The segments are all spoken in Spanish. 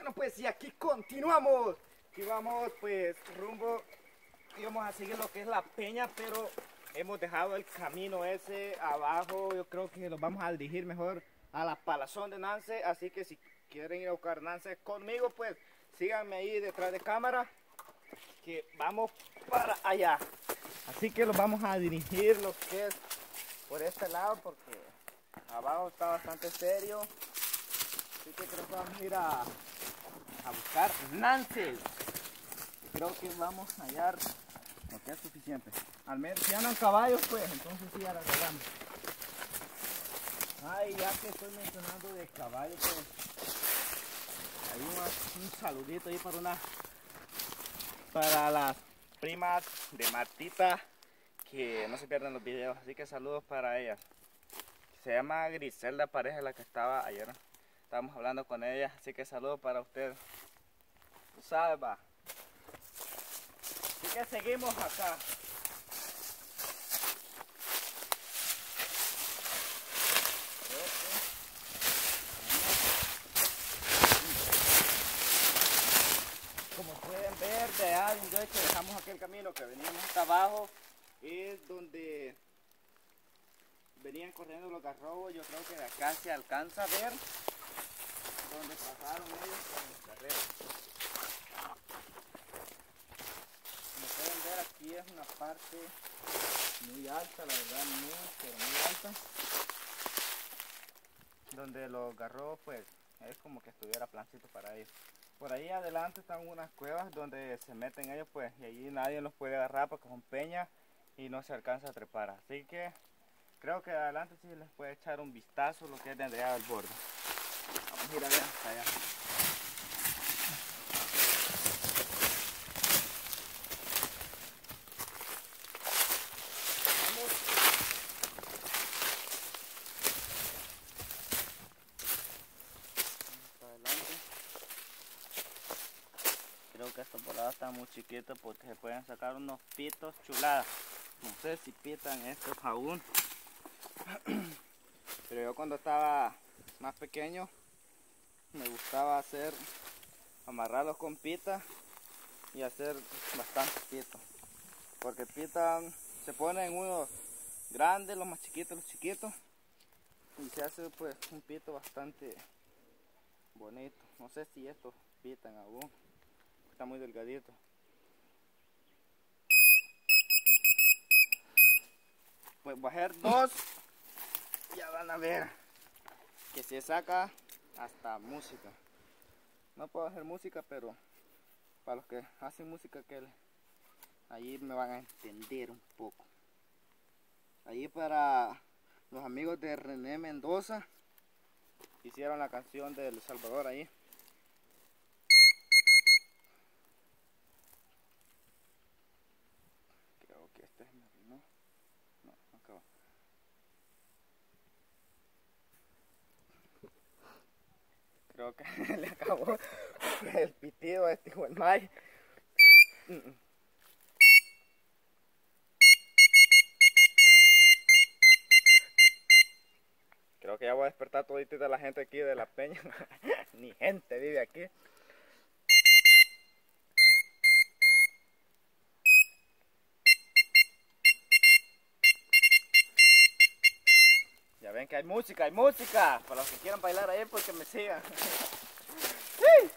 Bueno, pues y aquí continuamos. Y vamos pues rumbo, íbamos a seguir lo que es la peña, pero hemos dejado el camino ese abajo. Yo creo que nos vamos a dirigir mejor a la Palazón de Nance. Así que si quieren ir a buscar Nance conmigo, pues síganme ahí detrás de cámara, que vamos para allá. Así que los vamos a dirigir lo que es por este lado, porque abajo está bastante serio. Así que creo que vamos a ir a buscar Nance. Creo que vamos a hallar lo que es suficiente. Al menos si andan caballos, pues entonces sí agarramos. Ay, ya que estoy mencionando de caballos, pues hay un saludito ahí para las primas de Martita, que no se pierdan los videos, así que saludos para ellas. Se llama Griselda Pareja, la que estaba ayer. Estábamos hablando con ella, así que saludos para ustedes. Tú sabes, va. Así que seguimos acá. Como pueden ver, de allá donde dejamos aquel camino que veníamos hasta abajo, es donde venían corriendo los garrobos. Yo creo que de acá se alcanza a ver donde pasaron ellos con los carreros. Como pueden ver, aquí es una parte muy alta, la verdad, muy alta, donde los garrobos pues es como que estuviera plancito para ellos. Por ahí adelante están unas cuevas donde se meten ellos, pues, y allí nadie los puede agarrar porque son peñas y no se alcanza a trepar. Así que creo que adelante sí les puede echar un vistazo lo que es de allá del borde. Vamos a ir a ver hasta allá. Creo que esta volada está muy chiquita porque se pueden sacar unos pitos chuladas. No sé si pitan estos aún. Pero yo cuando estaba más pequeño me gustaba amarrarlos con pita y hacer bastantes pitos. Porque pitan, se ponen unos grandes, los más chiquitos, los chiquitos. Y se hace pues un pito bastante bonito. No sé si estos pitan aún. Está muy delgadito. Pues voy a hacer dos. Ya van a ver que se saca hasta música. No puedo hacer música, pero para los que hacen música, que allí me van a entender un poco. Allí para los amigos de René Mendoza, hicieron la canción de El Salvador ahí. Creo que este es mi arruinó. No, acaba. Creo que le acabó el pitido a este hijo de May. Creo que ya voy a despertar todita de la gente aquí de la peña. Ni gente vive aquí. Ya ven que hay música, hay música. Para los que quieran bailar ahí, pues que me sigan. ¡Sí!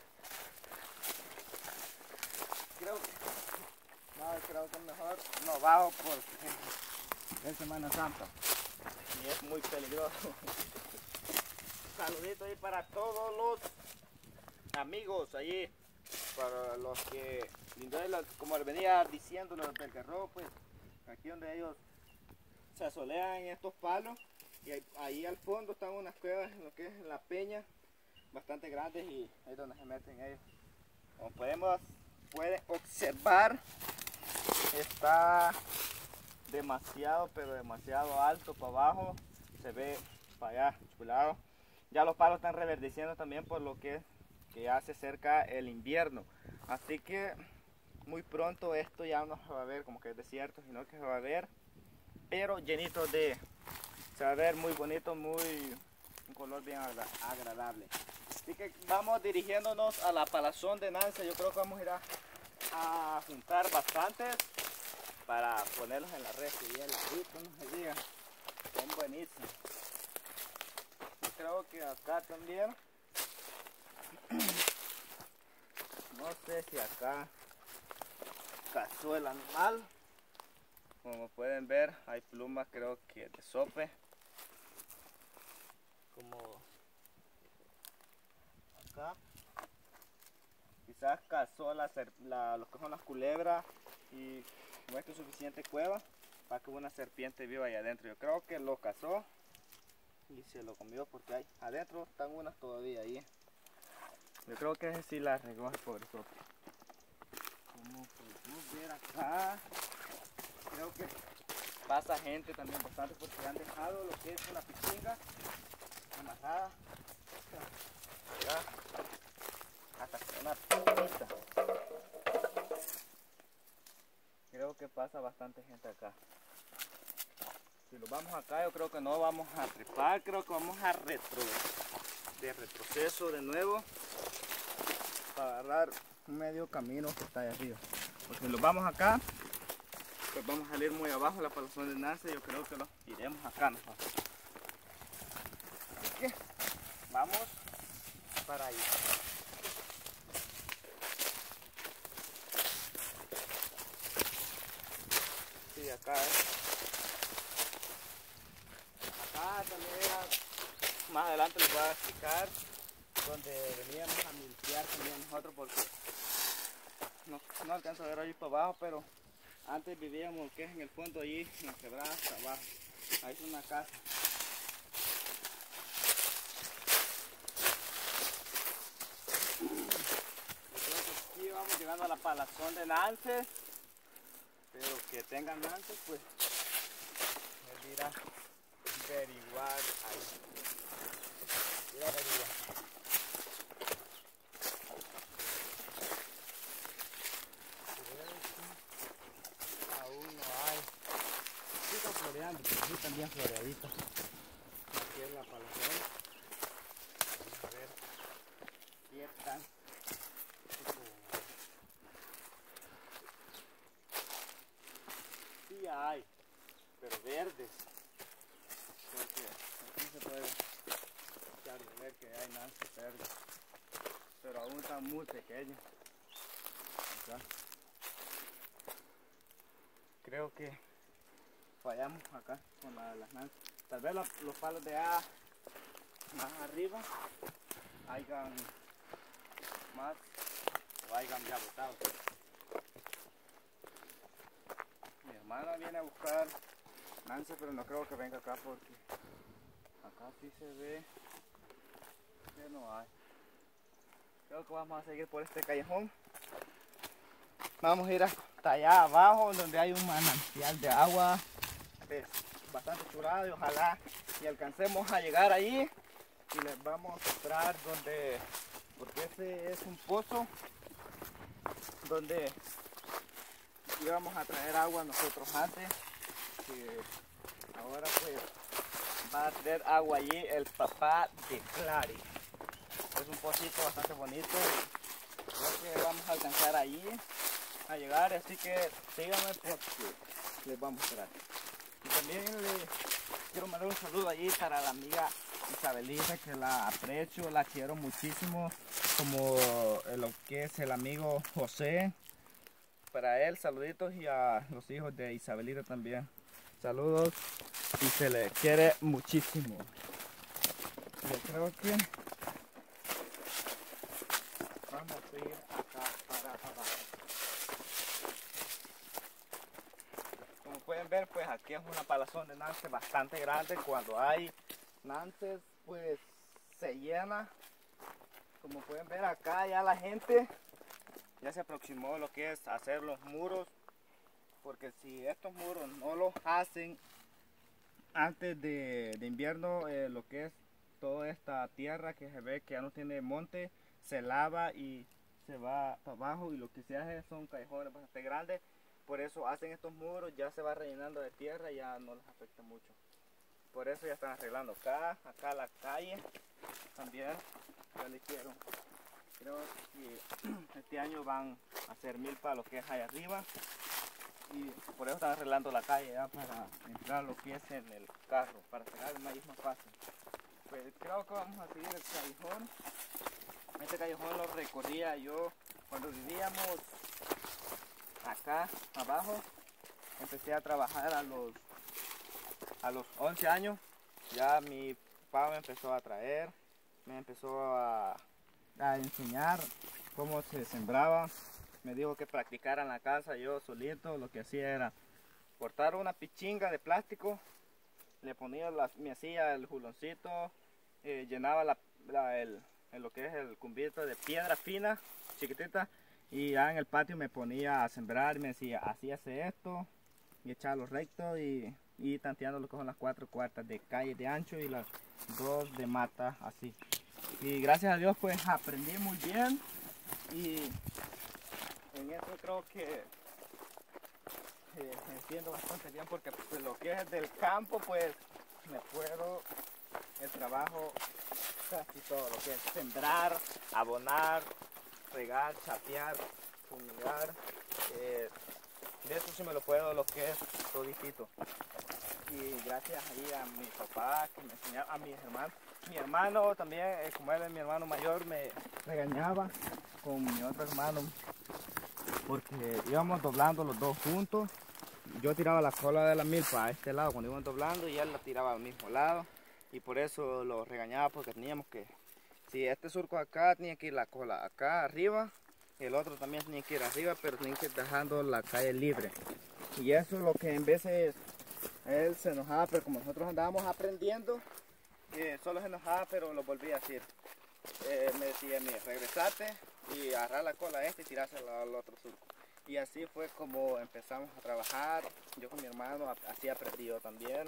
Creo que mejor no bajo porque es Semana Santa y es muy peligroso. Saludito ahí para todos los amigos allí, para los que, como les venía diciendo, los del Garrobo, pues aquí donde ellos se asolean en estos palos, y ahí al fondo están unas cuevas en lo que es la peña, bastante grandes, y ahí es donde se meten ellos. Como pueden observar, está demasiado, pero demasiado alto para abajo, se ve para allá chulado. Ya los palos están reverdeciendo también por lo que ya se acerca el invierno, así que muy pronto esto ya no se va a ver como que es desierto, sino que se va a ver pero llenito se va a ver muy bonito, un color bien agradable. Así que vamos dirigiéndonos a la palazón de Nance. Yo creo que vamos a ir a juntar bastantes para ponerlos en la red. Y el arito no se diga, son buenísimos. Yo creo que acá también, no sé si acá cazó el animal. Como pueden ver, hay plumas, creo que de sope. Como acá. Quizás cazó lo que son las culebras y muestra suficiente cueva para que una serpiente viva ahí adentro. Yo creo que lo cazó y se lo comió porque hay adentro están unas todavía ahí. Yo creo que ese sí la regó el pobre sope. Como podemos ver acá, creo que pasa gente también bastante porque han dejado lo que es una pichinga amarrada hasta una pista. Creo que pasa bastante gente acá. Si lo vamos acá, yo creo que no vamos a trepar, creo que vamos a retroceso de nuevo para agarrar un medio camino que está ahí arriba. Porque si lo vamos acá, pues vamos a salir muy abajo la palazón de Nance. Yo creo que lo iremos acá mejor. Así que vamos para ahí. Sí, acá acá también más adelante les voy a explicar donde veníamos a miltear también nosotros porque no alcanzo a ver ahí para abajo, pero antes vivíamos que es en el fondo allí en la quebrada hasta abajo. Ahí es una casa. Yo creo que aquí vamos llegando a la palazón de Nance, pero que tengan Nance pues es ir a averiguar ahí. Ir a averiguar. Aún no hay. Sí están floreando, pero sí están bien floreaditos. Aquí es la palazón. Vamos a ver si están. Sí hay, pero verdes. Porque aquí se puede ver que hay Nance verdes. Pero aún están muy pequeños. Acá. Creo que fallamos acá con las Nance. Tal vez los palos de más arriba hayan más o hayan ya botado. Mi hermana viene a buscar Nance, pero no creo que venga acá porque acá sí se ve que no hay. Creo que vamos a seguir por este callejón. Vamos a ir hasta allá abajo donde hay un manantial de agua bastante chulado y ojalá y alcancemos a llegar ahí y les vamos a mostrar donde, porque ese es un pozo donde íbamos a traer agua nosotros antes, que ahora pues va a traer agua allí el papá de Clary. Es un pocito bastante bonito y creo que vamos a alcanzar allí a llegar, así que síganme porque les voy a mostrar. Y también les quiero mandar un saludo allí para la amiga Isabelita, que la aprecio, la quiero muchísimo, como lo que es el amigo José. Para él, saluditos, y a los hijos de Isabelita también. Saludos y se le quiere muchísimo. Yo creo que vamos a ir acá para abajo. Como pueden ver, pues aquí es una palazón de Nance bastante grande. Cuando hay Nances, pues se llena. Como pueden ver acá ya la gente ya se aproximó lo que es hacer los muros, porque si estos muros no los hacen antes de invierno, lo que es toda esta tierra que se ve que ya no tiene monte, se lava y se va para abajo, y lo que se hace son callejones bastante grandes. Por eso hacen estos muros, ya se va rellenando de tierra y ya no les afecta mucho. por eso ya están arreglando acá la calle también, ya le hicieron. Creo que este año van a hacer milpa lo que es allá arriba y por eso están arreglando la calle ya para entrar lo que es en el carro, para sacar el maíz más fácil. Pues creo que vamos a seguir el callejón. Este callejón lo recorría yo cuando vivíamos acá abajo. Empecé a trabajar a los 11 años. Ya mi papá me empezó a traer, me empezó a enseñar cómo se sembraba. Me dijo que practicara en la casa yo solito. Lo que hacía era cortar una pichinga de plástico, le ponía me hacía el juloncito, llenaba lo que es el cumbito de piedra fina, chiquitita, y ya en el patio me ponía a sembrar y me decía, así hace esto, y echarlo recto y tanteando lo que son las 4 cuartas de calle de ancho y las 2 de mata, así. Y gracias a Dios pues aprendí muy bien y en eso creo que me entiendo bastante bien porque pues, lo que es del campo pues me puedo el trabajo casi todo, lo que es sembrar, abonar, regar, chapear, fumigar, de eso sí me lo puedo lo que es toditito. Y gracias ahí a mi papá que me enseñaba, a mis hermanos. Mi hermano también, como él es mi hermano mayor, me regañaba con mi otro hermano porque íbamos doblando los dos juntos. Yo tiraba la cola de la milpa a este lado cuando íbamos doblando y él la tiraba al mismo lado. Y por eso lo regañaba porque teníamos que, si este surco acá tenía que ir la cola acá arriba, el otro también tenía que ir arriba, pero tenía que ir dejando la calle libre. Y eso es lo que en veces él se enojaba, pero como nosotros andábamos aprendiendo, solo se enojaba, pero lo volvía a decir. Me decía, mira, regresate y agarrar la cola y tirársela al otro surco. Y así fue como empezamos a trabajar, yo con mi hermano, así aprendí yo también.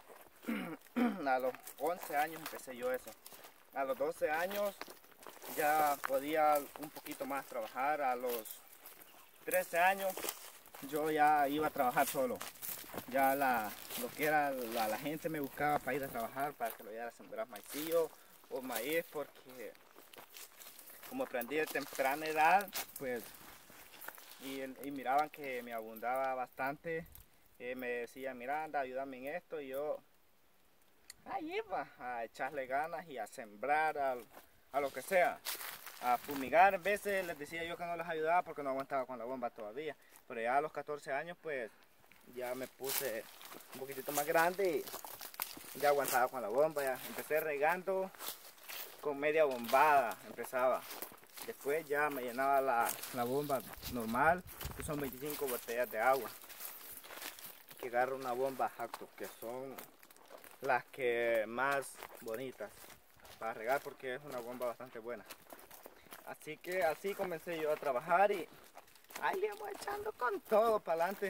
A los 11 años empecé yo eso. A los 12 años ya podía un poquito más trabajar. A los 13 años yo ya iba a trabajar solo. Ya lo que era la gente me buscaba para ir a trabajar, para que lo ayudara a sembrar maicillo o maíz, porque como aprendí de temprana edad, pues, y miraban que me abundaba bastante, me decían, mira, anda, ayúdame en esto, y yo ahí iba a echarle ganas y a sembrar, a lo que sea, a fumigar. A veces les decía yo que no les ayudaba porque no aguantaba con la bomba todavía, pero ya a los 14 años pues ya me puse un poquitito más grande y ya aguantaba con la bomba. Ya empecé regando con media bombada, empezaba. Después ya me llenaba la bomba normal, que son 25 botellas de agua. Que agarro una bomba Jacto, que son las que más bonitas para regar porque es una bomba bastante buena. Así que así comencé yo a trabajar y ahí le vamos echando con todo para adelante.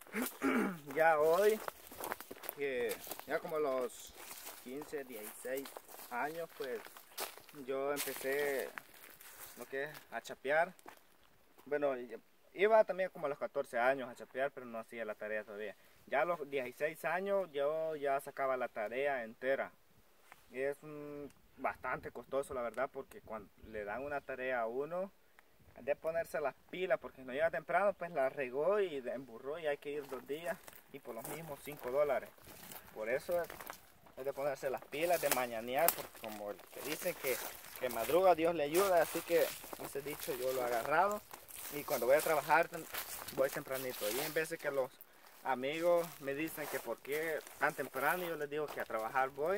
Ya hoy, que ya como los 15, 16 años, pues yo empecé lo que es a chapear. Bueno, iba también como a los 14 años a chapear, pero no hacía la tarea todavía. Ya a los 16 años yo ya sacaba la tarea entera. Y es bastante costoso la verdad, porque cuando le dan una tarea a uno, de ponerse las pilas, porque si no llega temprano pues la regó y emburró y hay que ir 2 días y por los mismos $5. Por eso es de ponerse las pilas, de mañanear, porque como el que dice que madruga Dios le ayuda, así que ese dicho yo lo he agarrado y cuando voy a trabajar voy tempranito. Y en veces que los amigos me dicen que por qué tan temprano, yo les digo que a trabajar voy.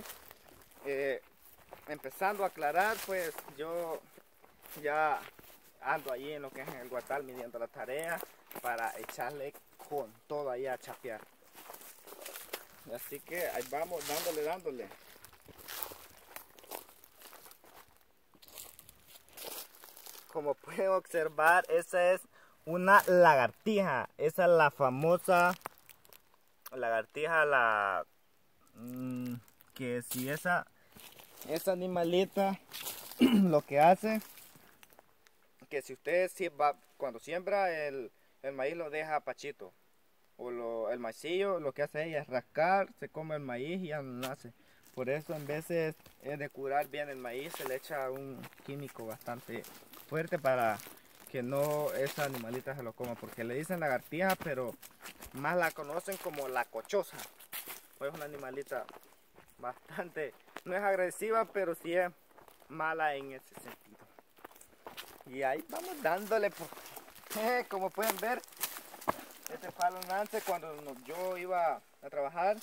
Empezando a aclarar, pues yo ya ando allí en lo que es en el guatal midiendo la tarea para echarle con todo ahí a chapear. Así que ahí vamos dándole. Como pueden observar, esa es una lagartija. Esa es la famosa lagartija, que si esa animalita lo que hace, que si usted cuando siembra el maíz lo deja pachito. el maicillo, lo que hace ella es rascar, se come el maíz y ya no nace. Por eso en veces de curar bien el maíz se le echa un químico bastante fuerte para que no esa animalita se lo coma, porque le dicen lagartija, pero más la conocen como la cochosa. Pues es una animalita bastante, no es agresiva, pero sí es mala en ese sentido. Y ahí vamos dándole, como pueden ver, este palo lance cuando yo iba a trabajar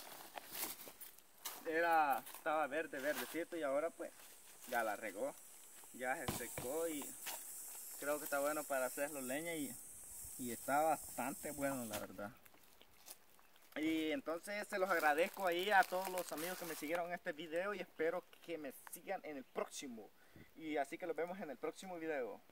estaba verdecito, y ahora pues ya la regó, ya se secó y creo que está bueno para hacerlo leña y está bastante bueno, la verdad. Y entonces se los agradezco ahí a todos los amigos que me siguieron en este video y espero que me sigan en el próximo. Y así que los vemos en el próximo video.